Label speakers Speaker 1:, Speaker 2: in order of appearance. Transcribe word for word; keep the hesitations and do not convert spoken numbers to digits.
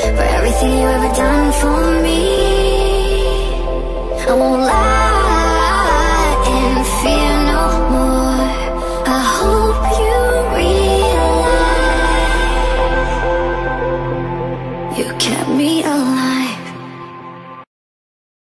Speaker 1: for everything you ever done for me. I won't lie